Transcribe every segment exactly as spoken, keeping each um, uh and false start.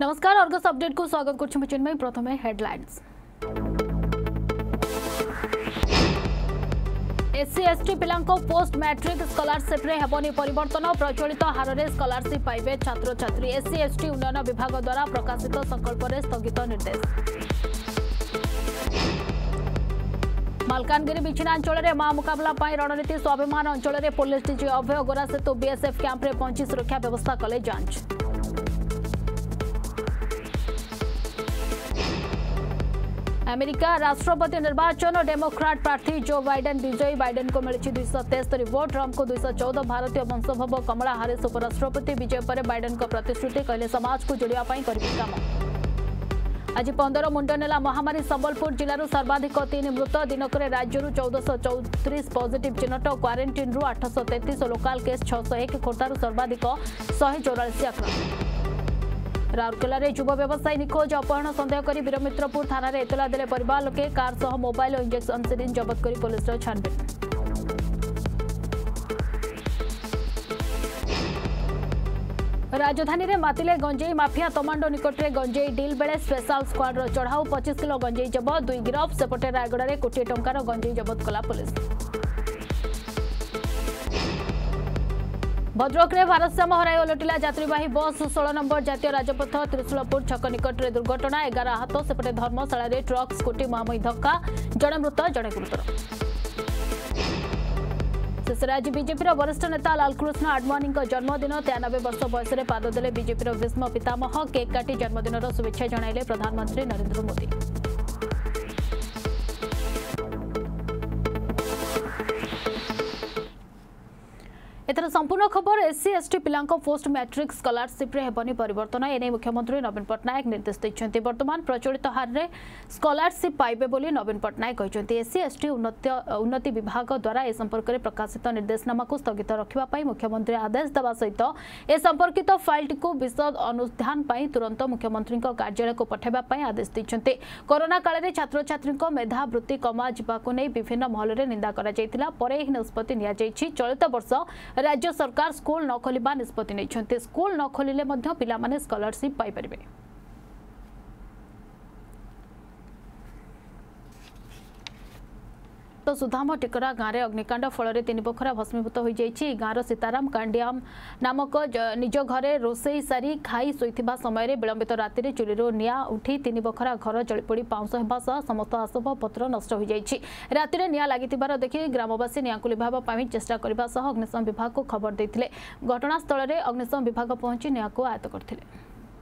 नमस्कार Argus update को स्वागत कर चिन्मय। प्रथम हेडलाइंस। एससी एसटी पिलांको पोस्ट मैट्रिक स्कॉलरशिप रे हेबनी परिवर्तन। प्रचलित हार में स्कॉलरशिप पाइबे छात्र छात्री। एससी एसटी उन्नयन विभाग द्वारा प्रकाशित संकल्प रे स्थगित निर्देश। मालकानगिरी बिछिना अंचल में मां मुकाबला रणनीति। स्वाभिमान अंचल में पुलिस डीजी अभय गोरा सेतु बीएसएफ कैंप रे पहुंची सुरक्षा व्यवस्था कले जांच। अमेरिका राष्ट्रपति निर्वाचन डेमोक्राट प्रार्थी जो बाइडेन विजयी। बाइडेन को मिली दुईश तेस्तरी भोट। ट्रंप को दुईश चौदह। भारतीय वंशोद्भव कमला हारिस उपराष्ट्रपति। विजय पर बाइडेन को प्रतिश्रुति। कहले समाज को जोड़ाई करेंगे काम। आज पंदर मुंड नेला महामारी। संबलपुर जिलूर सर्वाधिक तीन मृत। दिनक राज्य चौदह चौतीस पॉजिटिव चिन्हट। क्वारंटाइन रु आठ सौ तैंतीस। लोकाल केस छह एक। खोर्धार सर्वाधिक शहे चौराश आक्रांत। राउरकेला रे युव व्यवसायी निखोज। अपहरण संदेह करी वीरमित्रपुर थाना रे एतला देले परिवार लोके। कार सह मोबाइल और इंजेक्शन सिरिंज जबत करी पुलिस छानबीन। राजधानी रे मातिले गंजेई माफिया। तमांडो निकट रे गंजेई डील बेले स्पेशल स्क्वाड रो चढ़ाऊ। पच्चीस किलो गंजेई जबत। दुई गिरफ। सेपटे रायगढ़ रे कोटी टंकार गंजेई जबत कला पुलिस। भद्रक रे भारसाम्य हराई ओलटिला यात्रीवाही बस। षोल नंबर जातीय राजपथ त्रिशूलपुर छक निकट में दुर्घटना। एगार आहत। सेपटे धर्मशाला रे ट्रक स्कूटी मुहांमुही धक्का। जड़े मृत जड़े गुरुतर। शेष आज बीजेपी वरिष्ठ नेता लालकृष्ण आडवाणी जन्मदिन। तेयानबे वर्ष बयस पाद बीजेपी भीष्म पितामह। केक काटी जन्मदिन शुभेच्छा जणाइले प्रधानमंत्री नरेंद्र मोदी। एथर संपूर्ण खबर। एससी एसटी पिलांको पोस्ट मैट्रिक स्कॉलरशिप रे हेबनी परिवर्तन। एने मुख्यमंत्री नवीन पट्टनायक निर्देश दैछन्ती। वर्तमान प्रचलित हार रे स्कॉलरशिप पाइबे बोली नवीन पट्टनायक कहछन्ती। एससी एसटी उन्नति उन्नति विभाग द्वारा ए संपर्क में प्रकाशित निर्देशनामा को स्थगित रखिबा पई मुख्यमंत्री आदेश देबा सहित ए संपर्कित फाइल को विशद अनुधान पई तुरंत मुख्यमंत्री कार्यालय को पठाइबा पई आदेश दैछन्ती। कोरोना काल रे छात्र छात्री मेधावृत्ति कमा जिबाको नै विभिन्न महल रे निंदा करा जायतिला। परे एही निष्पत्ति निया जायछि। चलित वर्ष राज्य सरकार स्कूल न खोलिबा निष्पत्ति नै। स्कूल न खोलिले मध्य पिला माने स्कॉलरशिप पाई परिबे। तो सुधाम टिकरा गाँव में अग्निकांड फल तीन पोखरा भस्मीभूत हो जाइए। गाँव सीताराम कांडियाम नामक निज घरे रोसई सारी खाई शोइथिबा समय विलंबित राति चुली निआ उठी तीन पोखरा घर जलिपोड़ी पाउंश होगा सह समस्त आसब पत्र नष्ट हो जाइए। राति निआ लगिथिबार देखि ग्रामवासी निआ को लिभाबा पाई चेष्टा करने सह अग्निशम विभाग को खबर देते। घटनास्थल में अग्निशम विभाग पहुंची निआ को आयत्त करथिले।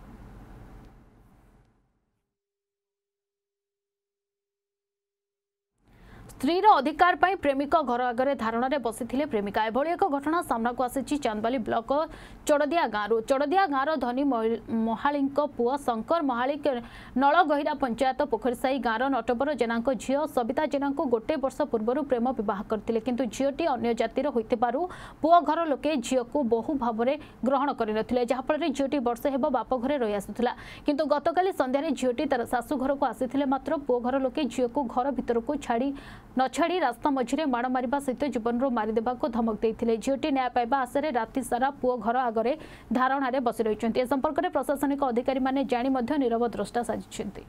स्त्रीर अधिकार पाई प्रेमिक घर आगे धारणा रे बसी प्रेमिका। एभली एक घटना सामना को आसी चांदबाली ब्लॉक चोड़दिया गाँव। चोड़दिया गाँव धनी महाली पुओ शंकर महाली नलगहिरा पंचायत पोखरीसाही गाँव नटवर जेना झील सबिता जेना गोटे वर्ष पूर्व प्रेम बह करते किंतु झीटी अन्य जातिर होइतिबारु पुओ घर लोके झील को बहु भाव में ग्रहण करनथिले। जहाँफल झीटी वर्षे हेब बाप घरे रही आसुला किंतु गतकाली संध्यारे झीटी तार शाशु घर को आसीथिले। मात्र पुओ घर लोके झील को घर भीतर को छाड़ी न छाड़ी रास्ता मझिरे माड़ मारिबा सहित जीवन मारिदेवा को धमक देते। झीटी न्याय पाइबा आशारे राति सारा पुओ घर आगे धारणा रे बसी रही। ए संपर्क में प्रशासनिक अधिकारी माने जानी मध्य नीरव द्रष्टा साजिछन्ति।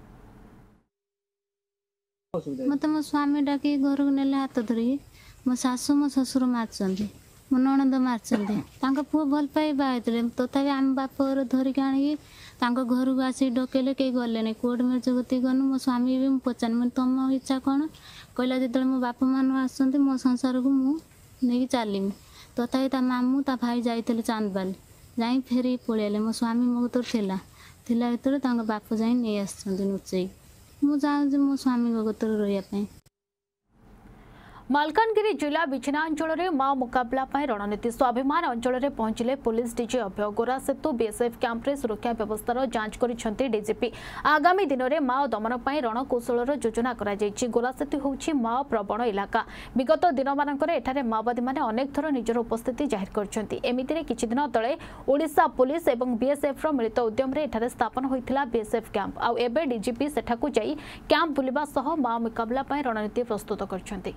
मत मो स्वामी डाकी घर को नेले हाथ धरी मो सासु मो ससुर मारचंदी मो ननद मारचंदी। तांका पुओ भल पाई बाइतले तथापि आम बाप घर धरिक आनिकी तांका घर को आसी डकेले कई गले नहीं। कोर्ट मैच गति गनु मो स्वामी भी पचार मैं तुम इच्छा कौन कहला जो मो बाप मान आसते मो संसार को मुझे चलमी। तथापि ता मामू ता भाई जाइए चांदबाली जाई फेरी पलैले। मो स्वामी मो तो थिला थिला भर बाप जाई नहीं आस नुचई मुझे चाहूँ मो स्वामी गतर रही। मालकानगिरी जिला बिछिना अंचल में माओ मुकाबला रणनीति। स्वाभिमान अंचल में पहुंचले पुलिस डीजी अभय गोरा सेतु बीएसएफ कैंप रे सुरक्षा व्यवस्थार जांच करिसेंती डीजीपी। आगामी दिन में माओ दमन पर रणकौशल योजना करा जायछि। गोरा सेतु होछि माओ प्रवण इलाका। विगत दिन मानकर एठारे माओवादी माने अनेक थर निजर उपस्थिति जाहिर करछन्ती। एमितिरे किछि दिन तले ओडिशा पुलिस एवं बीएसएफ रो मिलित उद्यम रे एठारे स्थापन होइथिला बीएसएफ कैंप। आ एबे डीजीपी सेठाकु जाई कैंप बुलिबा सह माओ मुकाबला रणनीति प्रस्तुत करछन्ती।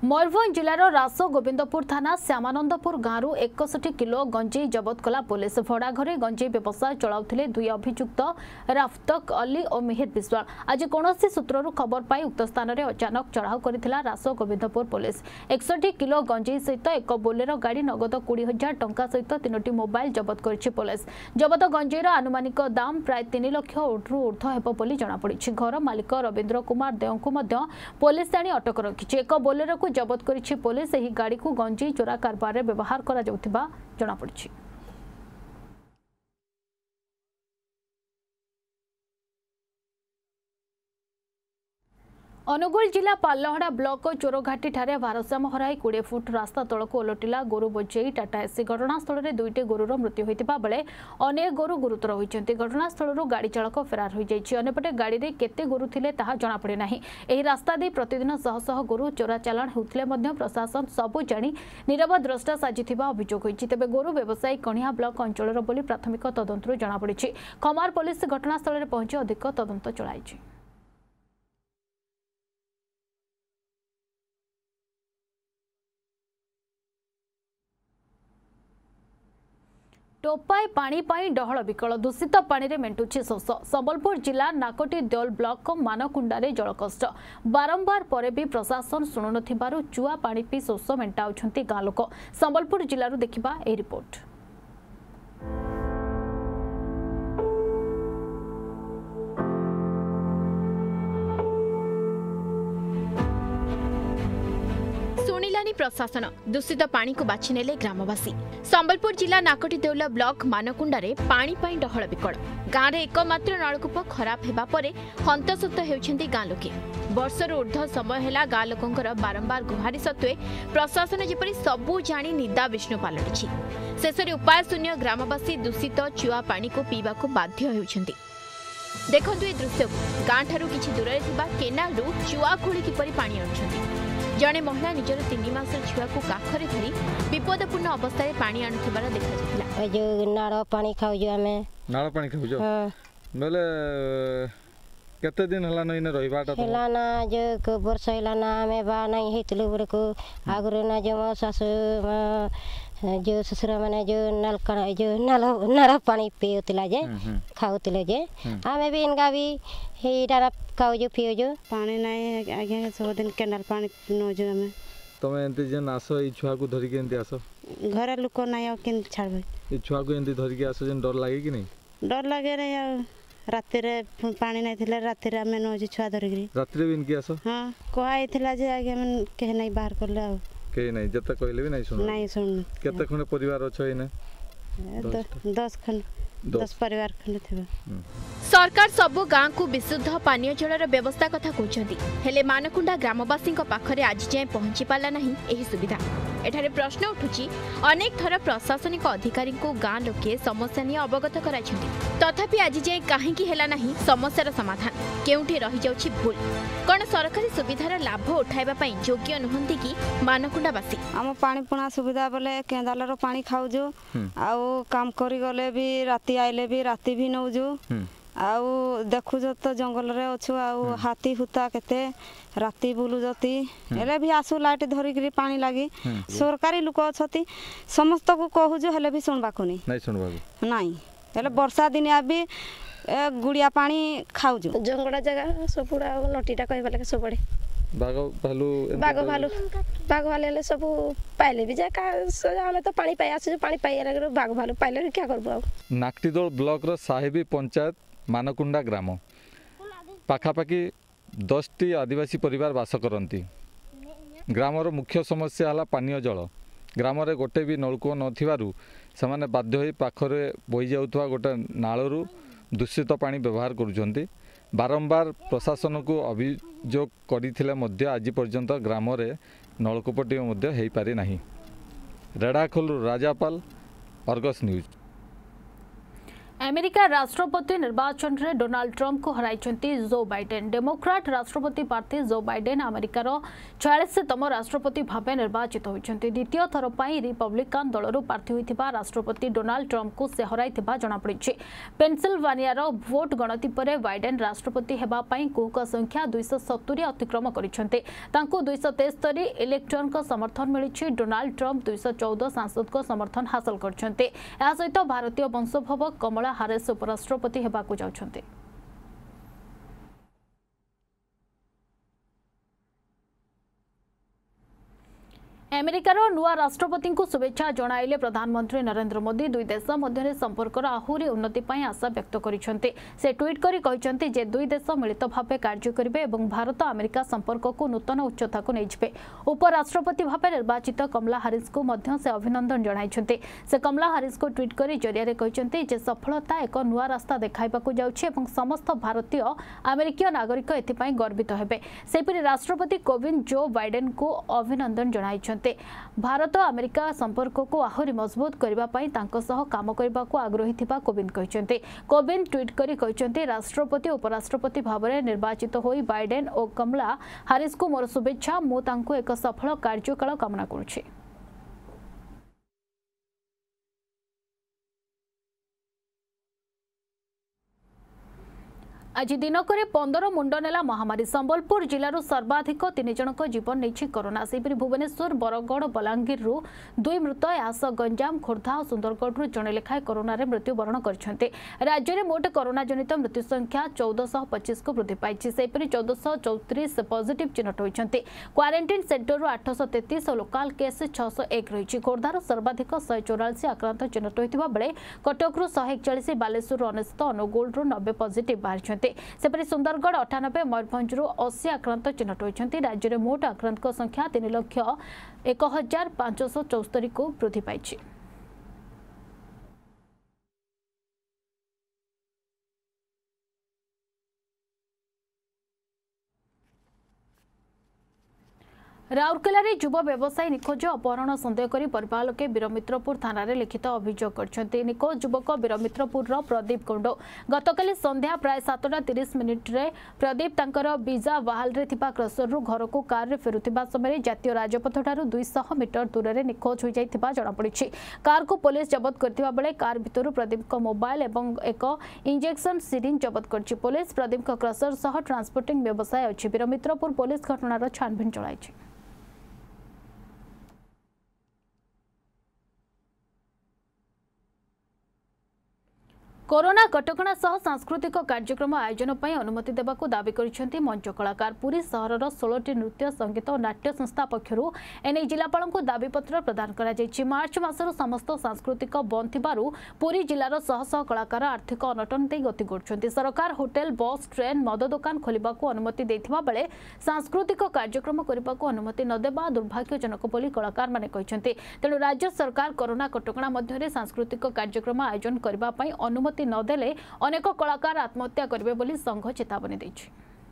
मयूरभंज जिलार रास गोविंदपुर थाना श्यामानंदपुर गांव एकसठी किलो गंजेई जबत कला पुलिस। भड़ा घरे गंजेई व्यवसाय चलाउथिले दुई अभियुक्त राफ्तक अली और मिहिर विश्वाल। आज कौन सूत्रु खबर पाई उक्त स्थान में अचानक चढ़ाऊ करथिला रास गोविंदपुर पुलिस। एकसठी किलो गंजेई सहित एक बोलेरो गाड़ी नगद कोड़ी हजार टंका सहित तीनोटी मोबाइल जबत करिछि पुलिस। जबत गंजेईर आनुमानिक दाम प्राय तीन लाख रु ऊर्ध्व हेब बोली जଣାपड़ी। घर मालिक रवींद्र कुमार देव को पुलिस आनी अटक रखिछि। एक बोलेरो को जबत करिछि पुलिस। एही गाड़ी को गंजेई चोरा कारबार रे व्यवहार करा जाउथिबा जଣା पड़िछि। अनुगुल जिला पालहड़ा ब्लॉक चोरघाटी ठारे भारसाम्य हराई बीस फुट रास्ता तलक ओलटिला गोरु बोझेई टाटा एसी। घटनास्थल में दुईटी गोरुर मृत्यु होता बेले अनेक गोरु गुरुतर होती। घटनास्थल गाड़ी चालक फेरार हो जाइए। अन्यपटे गाड़ी में केते गोरु थिले ताहा जଣା पड़े नाही। एही रास्ता दे प्रतिदिन शह शह गोरु चोरा चालाण होउथिले मध्य प्रशासन सबु जानी नीरव द्रष्टा साजिथिबा अभियोग होइछि। तेबे गोरु व्यवसायी कणिया ब्लॉक अंचलर बोली प्राथमिक तदंतरु जଣା पड़िछि। खमार पुलिस घटनास्थल में पहुंची अधिक तदंत चलाइछि। टोपाई पानी पाई डहल विकल। दूषित पानी रे मेंटुछि शोष। संबलपुर जिला नाकटी देउल ब्लॉक मानकुंडारे जलकष्ट। बारंबार परे भी प्रशासन शुणु नथिबारु चुआ पानी पी शोष मेंटाउछंती गाँ लोक। संबलपुर जिल्लारु देखिबा ए रिपोर्ट। शुणिलानी प्रशासन दूषित पानी को बाछि नेले ग्रामवासी। संबलपुर जिला नाकटी देउला ब्लॉक मानकुंडारे पानी पाई डहल विकल। गाँव में एकमात्र नलकूप खराब हेबा परे हंतसत हेउछंती गाँ लोके। वर्षर ऊर्ध्व समय हेला गाँ लोकंकर बारंबार गुहारी सत्वे प्रशासन जेपरि सबू जानी निदा विष्णु पालटिछि। शेषरे उपाय शून्य ग्रामवासी दूषित चुआ पानी को पीवा को बाध्य हेउछंती। देखंतु ए दृश्य गाँ ठारू किछि दूरे थिबा केनाल रु चुआ खोली किपरि पानी आनुछंती। जड़े महिला निजर तीन मास छुआ को काखरे धरी विपदपूर्ण अवस्था पानी आणुथिबार देखा जायतिला। जो नाड़ पानी खाउ जो हमें नाड़ पानी खाउ जो हां बेले केते दिन हला नइने रहिबाटा तो हला ना जो को वर्ष हला ना हमें बा नहीं हेतलु बरे को आगरो ना जो सासु जो ससुर माने जो नल कण जो नल नाड़ पानी पियोतिला जे खाउतिले जे हमें भी इनका भी हे डारा खाउ जो पियो जो पानी नहीं आगे सब दिन केनाल पानी नो जो हमें तमे एंती जे नासो ई छुआ को धरि के एंती आसो घर लोक नाही और किन छाड़बे ई छुआ को एंती धरि के आसो जन डर लागे कि नहीं डर लागे रे यार राति रे पानी नहीं थिले राति रे हमें नो जो छुआ धरि के राति रे भी इनकी आसो हां कोहाई थिला जे आगे हम के नहीं बाहर करले आ के नहीं जत कहले भी नहीं सुन नहीं सुन केते खने परिवार अछ इने दस खन दस परिवार खन थिबा। सरकार सबु गाँ को विशुद्ध पानीय जलर व्यवस्था कथा कहते हेले मानकुंडा ग्रामवासी पाखरे आज जाए पहुंची पाला नहीं एही सुविधा। एठारे प्रश्न उठुची अनेक थर प्रशासनिक अधिकारी को गाँ लोके समस्या नहीं अवगत कराई तथापि आज जाए कहीं हेला नहीं समस्यार समाधान केउठी रही जाउची भूल। कौन सरकारी सुविधार लाभ उठाइबा पई योग्य नुहंती कि मानकुंडावासी आम पानी पुणा सुविधा बोले केंदालर पानी खाउजो आउ काम करी गले भी राति आइले भी राति भी नौजो आउ देखुज तो जंगल रे अछु आउ हाथी हुता केते राति बुलु जति एले भी आसु लाइट धरि करी पानी लागी सरकारी लोक अछती समस्त को कहू जो हेले भी सुनबा को नहीं नहीं सुनबा नहीं हेले वर्षा दिन आबी गुड़िया पानी खाऊ जो जंगला जगह सबुड़ा नटीटा कहबा लगे सबड़े बाग भालू बाग भालू बाग भालू सब पाइले भी जा हमें तो पानी पाई आसु पानी पाई लगे बाग भालू पाइले क्या करबो। नाकटीदोल ब्लॉक रो साहेबी पंचायत मानकुंडा ग्राम पाखापाखि दस टी आदिवासी परिवार बास करती। ग्रामर मुख्य समस्या है पानीय जल। ग्राम रे गोटे भी नलकूप नथिबारु सेमाने बाध्य होई पाखरे बोई जाउथवा गोटे नाळरू दूषित पानी व्यवहार करुछंती। बारंबार प्रशासन को अभियोग करथिले मध्य आज पर्यंत ग्राम रे नलकूपटी मध्य हेई पारि नाही। रेडाखोल राजापाल अर्गस न्यूज। अमेरिका राष्ट्रपति निर्वाचन में डोनाल्ड ट्रंप को हराइछन्ति जो बाइडेन। डेमोक्राट राष्ट्रपति प्रार्थी जो बाइडेन अमेरिकार छियालीसतम राष्ट्रपति भाव निर्वाचित होइछन्ति। द्वितीय थर पर रिपब्लिकान दलर प्रार्थी होइथिबा राष्ट्रपति डोनाल्ड ट्रंप को से हराइथिबा जଣାपड़िछि। पेनसिल्वानियार भोट गणति पर बाइडेन राष्ट्रपति हेबा पई कुहुक संख्या दुईश सत्तरी अतिक्रम करिछन्ति। तांको दुईश तेस्तरी इलेक्टोरन समर्थन मिलिछि। डोनाल्ड ट्रंप दुईश चौदह सांसद को समर्थन हासिल करछन्ति। या सहित भारतीय वंशोद्भव कमला हारिस उपराष्ट्रपति हेबाकु जाउछन्ति। अमेरिकार नुआ राष्ट्रपति को शुभेच्छा जणाइले प्रधानमंत्री नरेंद्र मोदी। दुई देश मध्य संपर्कर आहुरी उन्नति पर आशा व्यक्त करिसेंते। से ट्वीट करी कहिसेंते जे दुई देश मिलित भाव कार्य करिवे एवं भारत अमेरिका संपर्क को नूतन उच्चता को नेइछबे। उपराष्ट्रपति भाव निर्वाचित कमला हारिस को मध्य से अभिनंदन जणाइछन्ते। से कमला हारिस को ट्वीट करी जरिया कहिसेंते जे सफलता एक नुआ रास्ता देखाइबाकू जाउछि एवं समस्त भारतीय अमेरिकीय नागरिक एथिपाई गर्वित हेबे। सेपरि राष्ट्रपति कोविंद जो बाइडेन को अभिनंदन जणाइछन्ते। भारत अमेरिका संपर्क को आहुरी मजबूत करबा पई तांको सह काम करबा को आग्रही थिबा कोविंद कहिसेंते। कोविंद ट्वीट करी कहिसेंते राष्ट्रपति उपराष्ट्रपति भाव में निर्वाचित होई बाइडेन और कमला हारिस को मोर शुभेच्छा। मु तांको एक सफल कार्यकाल कामना करूछि। आज दिनक पंदर मुंड नेला महामारी। संबलपुर जिलूर सर्वाधिक तीन जनक जीवन नहीं कोरोना। सेपरि भुवनेश्वर बरगढ़ बलांगीर दुई मृत यास गंजाम खोर्धा और सुंदरगढ़ जड़े लेखाएं कोरोना मृत्युवरण करछन्ते। राज्य में मोट कोरोना जनित मृत्यु संख्या चौदह सौ पच्चीस को वृद्धि पाई। सेपरि चौदह सौ चौतीस पॉजिटिव चिन्हट होइछन्ते। क्वारंटाइन सेंटर आठ सौ तेतीस और लोकाल केस छह सौ एक रही। खोर्धार सर्वाधिक शहे चौरासी आक्रांत चिन्हट होता बेले कटकू शहे एकचाश बालेश्वर अनेशत अनुगुल नब्बे पॉजिटिव बाहरी। सेपरि सुंदरगढ़ अठानबे मयूरभंज अशी आक्रांत चिन्हट होइछन्ति। राज्य में मोट आक्रांत संख्या तीन लक्ष एक हजार पांचश चौस्तरी को वृद्धि पाई। राउरकेला युव व्यवसायी निखोज अपहरण सन्देह करी परिवार लोके वीरमित्रपुर थाना रे लिखित अभियोग करछन्ते। निखोज युवक वीरमित्रपुर प्रदीप कुंडो गतकाली संध्या प्राय सातटा तीस मिनिट रे प्रदीप तांकर बीजा वाहल रे थिबा क्रसर रु घर को कार रे फेरुथिबा समय जातीय राजपथ ठारू दो सौ मीटर दूर रे निखोज हो जाइथिबा जणा पड़िछि। कार को पुलिस जब्त करथिबा बेले कार भितरु प्रदीप को मोबाइल एवं एक इंजेक्शन सिरिंज जब्त करछि। पुलिस प्रदीप को क्रसर सह ट्रांसपोर्टिंग व्यवसाय अछि। वीरमित्रपुर पुलिस घटनार छानबीन चलाइछि। कोरोना कटकणा सह सांस्कृतिक कार्यक्रम आयोजन पर अनुमति देवाक दावी करिसेंति मंच कलाकार। पुरी सहरर सोलह नृत्य संगीत और नाट्य संस्था पक्षरु एने जिलापाल को दाबीपत्र प्रदान करा जायछि। मार्च मासर समस्त सांस्कृतिक बंद थिबारु पुरी जिलार शह शह कलाकार आर्थिक अनटन दे गति करछन्ति। सरकार होटेल बस ट्रेन मद दुकान खोलिबाकू अनुमति देथिबा बेले सांस्कृतिक कार्यक्रम करिबाकू अनुमति न देबा दुर्भाग्यजनक बोली कलाकार माने कहिसेंति। तेणु राज्य सरकार कोरोना कटकणा मध्य सांस्कृतिक कार्यक्रम आयोजन करबा पई अनुमति नदेले अनेक कलाकार आत्महत्या करेंगे बोली संघ चेतावनी देछि।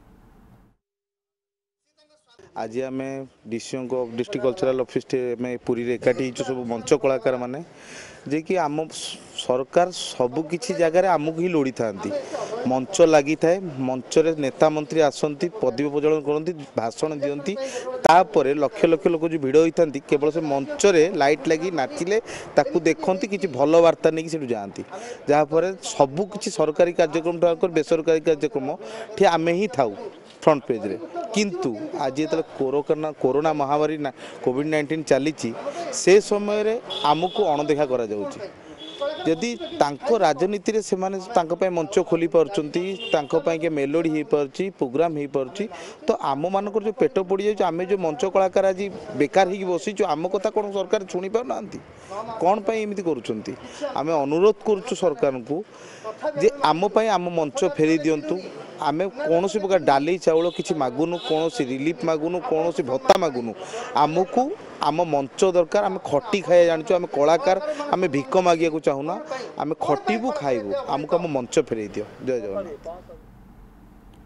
आज आम डीसीओ डिस्ट्रिक्ट कल्चरल ऑफिस में पूरी एकाठी सब मंच कलाकार माने जे कि आम सरकार सबकि जगार आमको ही लोड़ी था मंच लगी थाए मंच रे नेता मंत्री आसती पदवी प्रज्वलन करती भाषण दियंती तापर लक्ष लक्ष लोक जो भिड़ होता केवल से मंच रे लाइट लगी नाचिले ताकू देखती किसी भल वार्ता नहीं से जाती जहाँफल सबकि सरकारी कार्यक्रम ठाक बेसरकारी कार्यक्रम ठीक आम ही था फ्रंट पेज रे। किंतु आज जो कोरोना कोरोना महामारी ना कोविड नाइंटीन चली से समय रे आमको अणदेखा करा जाउची। यदि तांको राजनीति रे से माने तांको पे मंच खोली पारछंती तांको पे के मेलोडी हे पारछि प्रोग्राम हे पारछि तो आम मानकर जो पेट पड़ी जाय आमे जो मंच कलाकार आज बेकार ही बसी जो आम कथा कोन सरकार सुनी पार नांती कोन पे एमिति करूछंती। आमे अनुरोध करूछु सरकार को जे आम पे आम मंच फेरी दियंतु। आमे कौन सी प्रकार डाली चाउल किसी मागुनु कौन सी रिलीफ मागुनु कौन सी भत्ता मागुनु आमको आम मंच दरकार। आम खटी खाए जानु आम कलाकार आम भिक मागिया को चाहूना आम खटीबू खाइबू आमको आम मंच फेरे दियो। जय जगन्नाथ।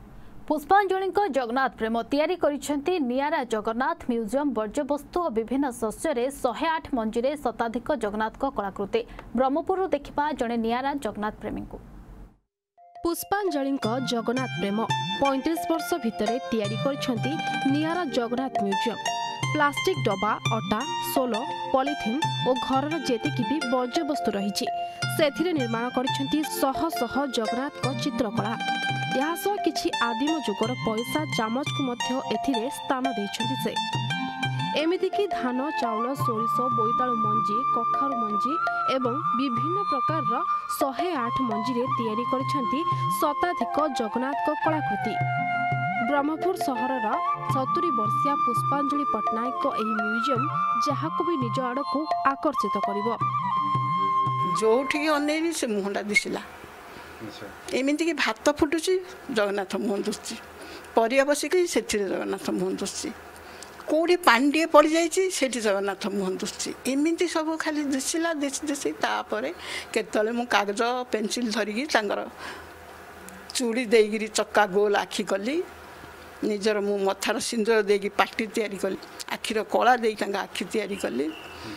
पुष्पांजलि जगन्नाथ प्रेम तैयारी करिसेंती नियारा जगन्नाथ म्यूजियम वर्ज्यवस्तु और विभिन्न शस्य सौ आठ मंजिरे शताधिक जगन्नाथ कलाकृति ब्रह्मपुर देखा जड़े नियारा जगन्नाथ प्रेमी को पुष्पांजलि जगन्नाथ प्रेम पैंतीस वर्ष भितर तैयारी करिसेंती नियारा जगन्नाथ म्यूजियम प्लास्टिक डबा अटा सोल पॉलिथिन और घर जेतिकी भी वर्ज्यवस्तु रही से निर्माण करिसेंती शह शह जगन्नाथ चित्रकला यह सह किछि आदिम जुगर पैसा चामच को मध्य एथिरे स्थान देइछन्ति से एमिति कि धान चाउल सोरिष बोईतालु मंजी कखारु मंजी एवं विभिन्न प्रकार शौ आठ मंजी तैयारी करिसेंती शताधिक जगन्नाथ कलाकृति ब्रह्मपुर सहर सतुरी वर्षिया पुष्पांजलि पट्टनायक एही म्यूजियम जहाको भी निज आड़ को आकर्षित करिवो जोठी अनेरी से मुहंडा दिसिला एमिति कि भात फुटुची जगन्नाथ मुहं दुसची परिया बसिकी सेठी जगन्नाथ मुहं दुसची कोड़ी पानी टे पड़ जाइए सेठी जगन्नाथ मुहं दुसची एमिति सब खाली दिसिला दिस दिसी तापरे केतले मु कागज पेंसिल धरिकी तांगर चूड़ी देगिरी चक्का गोल आखि कली निजर मु मथार सिंदूर देगी पाटी तैयारी कली आखिर कला दे आखि तैयारी कली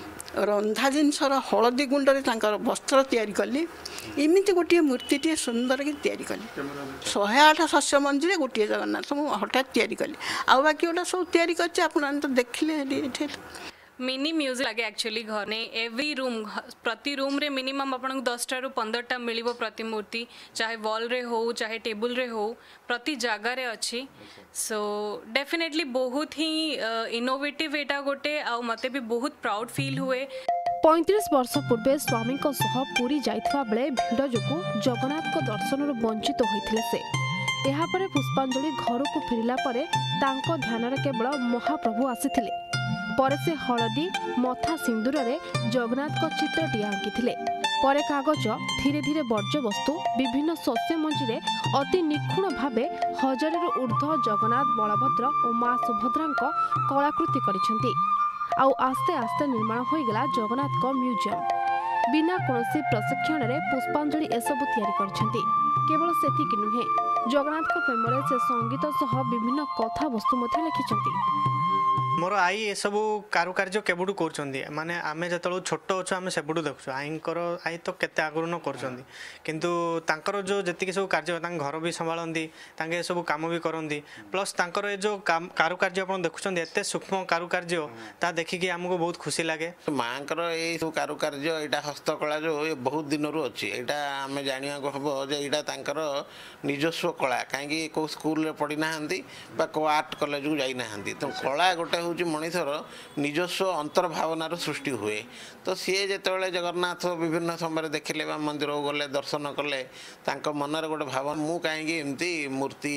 रंधा जिनसर हलदी गुंडरे वस्त्र तैयारी कली इमिति गोटे मूर्ति सुंदर की तैयारी कली शौ आठ शस्य मंजिरे गोटे जगन्नाथ मु हठात तैयारी कली आ बाकी गोटा सब तैयारी करछे आपण तो देखिले मिनी म्यूजियम लगे एक्चुअली घर ने एवरी रूम प्रति रूम रे मिनिमम आपन दस टा रु पंद्रह टा मिलिबो प्रतिमूर्ति चाहे वॉल रे हो चाहे टेबल रे हो प्रति जगह रे अच्छी सो डेफिनेटली बहुत ही इनोवेटिव एटा गोटे आ मते भी बहुत प्राउड फील हुए पैंतीस वर्ष पूर्वे स्वामी पुरी जाइथवा बेले भिड़ जोगु जगन्नाथ को दर्शन वंचित होइथिले से एहा परे पुष्पांजलि घर को फेरिला परे तांको ध्यान रे केवल महाप्रभु आसीथिले पर से हलदी मथा सिंदूर रे जगन्नाथ को चित्रटी आंकिथिले परे कागज धीरे धीरे वर्ज्यवस्तु विभिन्न शस्य मंजिरे अति निखुण भावे हजार ऊर्ध्व जगन्नाथ बलभद्र और माँ सुभद्रा कलाकृति करिसेंती आउ आस्ते आस्ते निर्माण हो गला जगन्नाथ को म्यूजियम बिना कोनोसी प्रशिक्षण रे पुष्पांजलि एसबु तैयारी करछंती केवल सेतिक नुहे जगन्नाथ को प्रेम रे से संगीत सह विभिन्न कथा वस्तु मध्ये लिखिछंती मोर आई ए सब कारुकार्य केबुटू कर माने आमे जतलो छोट अच्छु आमे सेबुटू देखु आईकर आई तो केते आगुर न कर किंतु तांकर जो जतिक सब कार्य तांग घर भी संभालती तांगे सब काम भी करती प्लस तांकर ए जो कारुकार्य आप देखुं एते सूक्ष्म कारुकार्य ता देखिकी आमको बहुत खुशी लगे माँकर ये सब कारुकार्य यहाँ हस्तकला जो ये बहुत दिन रू अच्छी यहाँ आम जाना हम जे यहाँ तांकर निजस्व कला कहीं कौ स्कूल पढ़ी ना कौ आर्ट कॉलेज को जाना तो कला गोटे हूँ मनीषर निजस्व अंतर्भावनार सृष्टि हुए तो सी जो जगन्नाथ विभिन्न समय देखिले मंदिर गले दर्शन कले मनर गोटे भाव मु कहीं एमती मूर्ति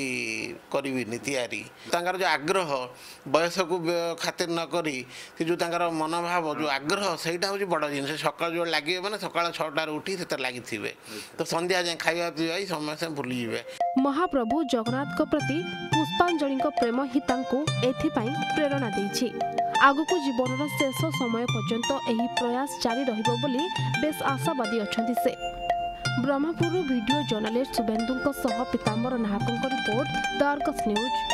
करी तैयारी जो आग्रह बयस को खातिर नक जो मनोभाव जो आग्रह से बड़ जिन सका जो लगे मैंने सका छटार उठी से लगी तो संध्या जाए खावा पीवा समस्या भूली जाए महाप्रभु जगन्नाथ को प्रति पुष्पांजलि प्रेम ही प्रेरणा देछि आगुकु जीवन शेष समय पर्यंत एही प्रयास जारी रहिबो बोली बेस आशावादी अछंती से ब्रह्मपुर वीडियो जर्नलिस्ट सुबेंदु सह पीताम्बर नाहकଙ୍କ report the Argus news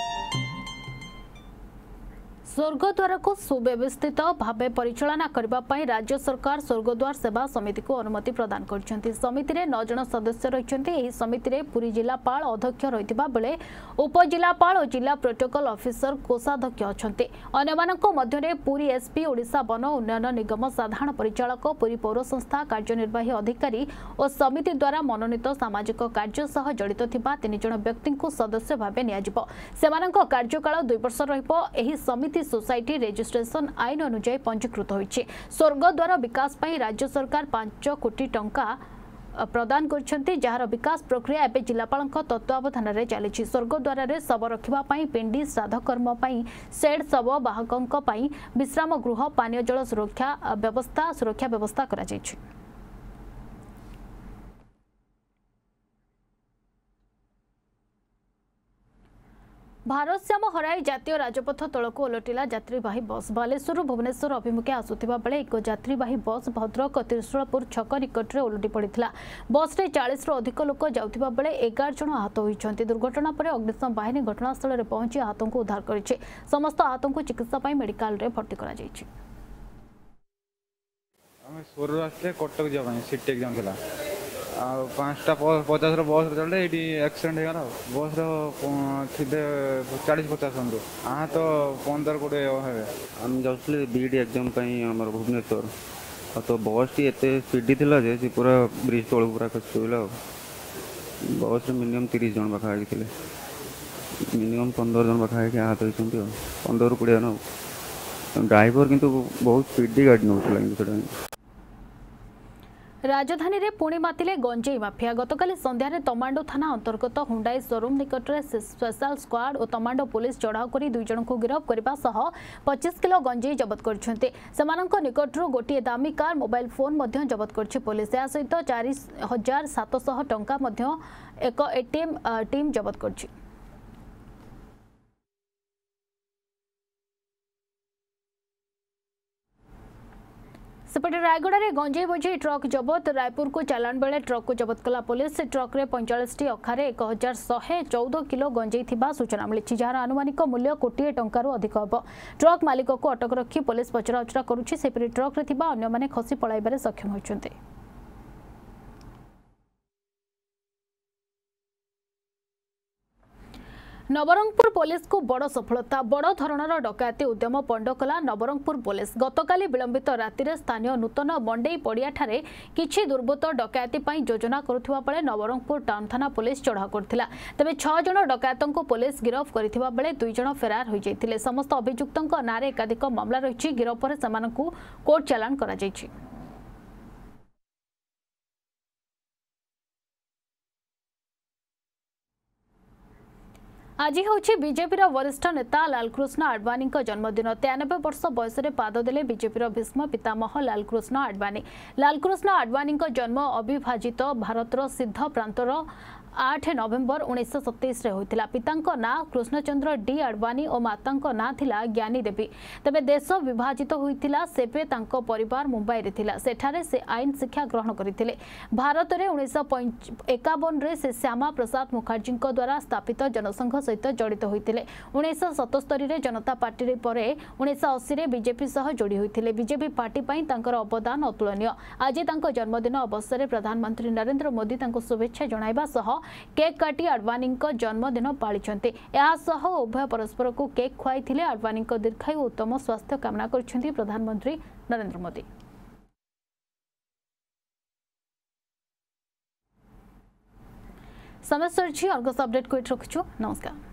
Swargadwar को सुव्यवस्थित भाव परिचालना करने राज्य सरकार स्वर्गद्वार सेवा समिति को अनुमति प्रदान कर समिति रे नौ जन सदस्य रही समिति रे पुरी जिलापाल अध्यक्ष रही बेले उपजिलापाल और जिला प्रोटोकॉल ऑफिसर कोषाध्यक्ष अच्छा अन्य पुरी एसपी ओडिशा वन उन्नयन निगम साधारण परिचालक पुरी पौर संस्था कार्यनिर्वाही अधिकारी और समिति द्वारा मनोनीत सामाजिक कार्य सह जड़ित थिबा तीन जन व्यक्ति को सदस्य भाव नियाजिबो कार्यकाल दुई वर्ष रहिबो एही समिति सोसाइटी रेजिस्ट्रेशन आईन अनुसार पंजीकृत होइछि स्वर्गद्वार विकास पई राज्य सरकार पांच कोटी टंका प्रदान करछन्ती जहार विकास प्रक्रिया एबे जिलापाल तत्वावधान रे चलीछि स्वर्गद्वार रे शव रखिबा पई पिंडी श्राद्ध कर्म पई सेड शव वाहकंक पई विश्राम गृह पानीय जल सुरक्षा व्यवस्था सुरक्षा व्यवस्था करा जायछि। भारतश्याम हराई जातीय राजपथ तलक ओलटिला यात्रीवाही बस बालेश्वर भुवनेश्वर अभिमुखे आसुथिबा बेले एक यात्रीवाही बस भद्रक त्रिशूलपुर छक निकट में ओलटि पड़ता। बस रे चालीस रु अधिक लोक जाउथिबा बेले एगार जन आहत होइछन्ति। दुर्घटना पर अग्निशम बाहिनी घटनास्थल में पहुंची आहतों को उद्धार करिछि। समस्त आहतों को चिकित्सा पई मेडिकल रे भर्ती करा जाइछि। आमे सोर आसले कटक जा सिटी एग्जाम थिला आ पांचटा पचास बस चलते ये एक्सीडेंट होगा बस थे चालीस पचास जन हाँ तो पंद्रह कोड़े हे आम जाऊँ बीडी एग्जाम आम भुवनेश्वर तो बस टी एत स्पीड थी पूरा ब्रिज तौर पूरा खसी पड़ा बस मिनिमम तीस जन पाखापाखि थे मिनिमम पंद्रह जन पाखापाखि आहत होती पंद्रह कोड़े जन ड्राइवर किंतु बहुत स्पीड गाड़ी नौला। राजधानी रे पुणी मातिले गंजेई माफिया गतकाली संध्यारे तमांडो थाना अंतर्गत हुंडाई शोरूम निकट में स्पेशल स्क्वाड और तमांडो पुलिस चढ़ाऊ कर दुई जन को गिरफ्त करने सह पच्चीस किलो गंजेई जबत कर निकटू गोटे दामी कार मोबाइल फोन मध्य जबत कर पुलिस या सहित चार हजार सातशह टंका मध्य एक एटीएम टीम जबत कर। सेपटे रायगड़ा रे गंजेई बोझे ट्रक जबत रायपुर को चालान बेले ट्रक को जबत कला पुलिस। ट्रक रे पैंचाश टी अखारे एक हजार शहे चौदह किलो गंजेई थिबा सूचना मिली जार आनुमानिक मूल्य कोटी टंकार अधिक हम। ट्रक मालिक को अटक रखी पुलिस पचराउचरा करुछि। सेपरि ट्रक रे थिबा अन्य माने खसी पळाइबारे सक्षम होइछन्ते। नवरंगपुर पुलिस को बड़ सफलता बड़ धरणर डकायती उद्यम पंड कला नवरंगपुर पुलिस। गतकाली विलंबित राति में स्थानीय नूतन मंडेई पड़िया ठारे किछि दुर्बृत्त डकायती पई योजना करुथिबा बेले नवरंगपुर टाउन थाना पुलिस चढ़ाऊ करथिला। तबे छह जन डकायतों को पुलिस गिरफ्त करथिबा बेले दुई जन फेरार होई जाइथिले। समस्त अभियुक्तों नारे एकाधिक मामला रहिछि। गिरफ्त पर सेमानकु कोर्ट चालान करा जाइछि। आज हूँ बीजेपी वरिष्ठ नेता लालकृष्ण आडवाणी जन्मदिन। तेयानबे वर्ष बयस पाद देले बीजेपी भीष्म पितामह लालकृष्ण आडवाणी। लालकृष्ण आडवाणी जन्म अविभाजित भारतर सिद्ध प्रांतर आठ नवेम्बर उन्नीस सतैश होता। पिता ना कृष्णचंद्र डी आडवाणी और माता ना थिला ज्ञानी देवी। तेबे देश विभाजित होइतिला सेबे तांको परिवार मुंबई रे थिला। सेठारे से आईन शिक्षा ग्रहण करथिले। भारत रे उन्नीस एकावन रे से श्यामा प्रसाद मुखर्जी द्वारा स्थापित जनसंघ सहित जड़ित होइतिले। उन्नीस सतस्तरी रे जनता पार्टी रे परे उन्नीस अस्सी रे बीजेपी सह जोड़ी होइतिले। बीजेपी पार्टी पई तांकर अवदान अतुलनीय। आज तांको जन्मदिन अवसर में प्रधानमंत्री नरेंद्र मोदी तांको शुभेच्छा जणाइबा सह केक काटी आडवाणी जन्मदिन पालिछन्ते। उभय परस्पर को केक खुआई। आडवाणी दीर्घायु उत्तम स्वास्थ्य कामना कर प्रधानमंत्री नरेंद्र मोदी। समय सरछि अर्गस अपडेट को रखुछु। नमस्कार।